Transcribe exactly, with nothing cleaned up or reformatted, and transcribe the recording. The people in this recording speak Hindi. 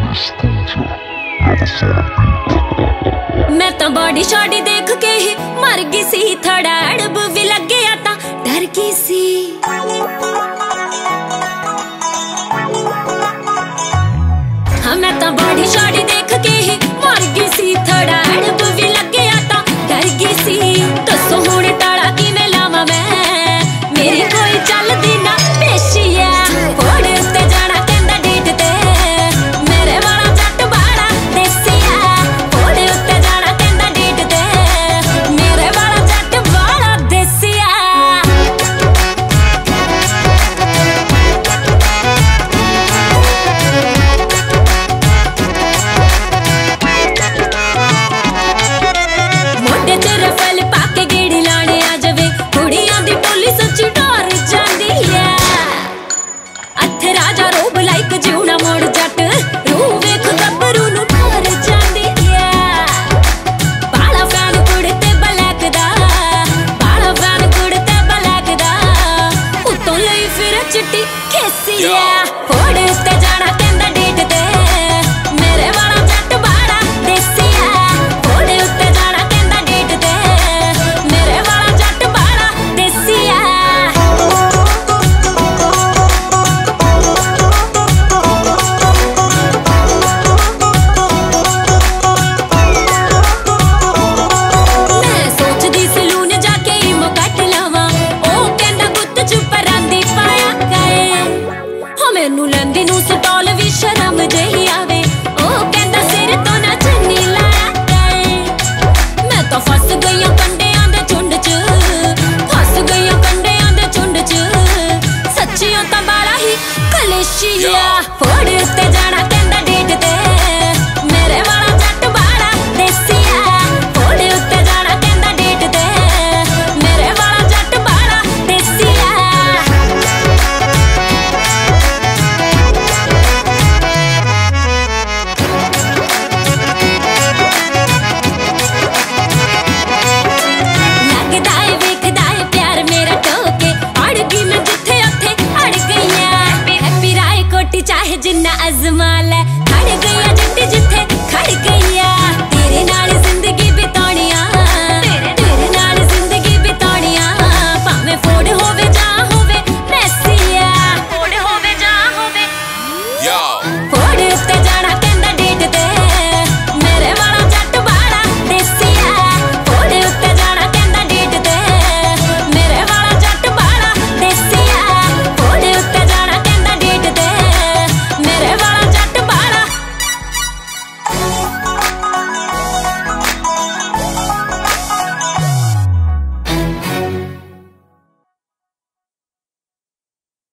मैं तो बॉडी शॉडी देख के ही मर गई सी, थोड़ा अड़ब भी लग गया था डर गई सी। हाँ मैं तो बॉडी शॉडी देख के ही मर गई सी, थोड़ा अड़ब भी लग गया था डर गई सी। दसो हुण टाला किवें लावां मैं, मेरी कोई चलदी ना पेशी है। घोड़े उत्ते जाना कहंदा डेट ते, मेरे वाला जट बाड़ा देसी है। घोड़े उत्ते जाना कहंदा डेट ते, मेरे वाला जट बाड़ा देसी है। मोटे च रफल पाके गेड़ी लाने आ जावे, कुड़ियां दी टोली सच्ची डर जांदी है। अथे राजा रोब लाइक जीवना मोड़ जट, रूह वेख गब्बरू नू डर जांदी है। बाला फैन कुड़ते ब्लैक दा, बाला फैन कुड़ते ब्लैक दा, उत्तों लई फिर चिट्टी खेसी है। घोड़े उत्ते जाना कहंदा डेट ते, मेरे वाला जट बाड़ा देसी है। घोड़े उत्ते जाना कहंदा डेट ते, मेरे वाला जट बाड़ा देसी है। मैं सोचदी सलून जाके इमो कट लावां, ओ कहंदा गुत्त च परांदी पाया गए। हो मैनू लैंदी नू सटॉल भी शर्म जही आवे, ओ कहंदा सिर तो ना चन्नी लाया गए। मैं तो फस गई आं कंडियां दे झुंड च, फस गई आं कंडियां दे झुंड च, सच्चियों तां बाला ही कलेशिया। घोड़े उत्ते जाना कहंदा डेट ते, मेरे वाला जट बाड़ा देसी है। घोड़े उत्ते जाना कहंदा डेट ते, मेरे वाला जट बाड़ा देसी है। लगदा है वेखदा है प्यार मेरा टोके, अड़ गई मैं जिथे उत्थे अड़ गई ऐ। हैप्पी राय कोटी चाहे जिन्ना अजमा लै, खड़ गई ऐ जिट्टी जिथे खड़ गई ऐ। तेरे नाल जिंदगी बिताउणियां, तेरे नाल जिंदगी बिताउणियां, भावें फोड़ होवे जां होवे मैसी ऐ। फोड़ होवे जां होवे Yo.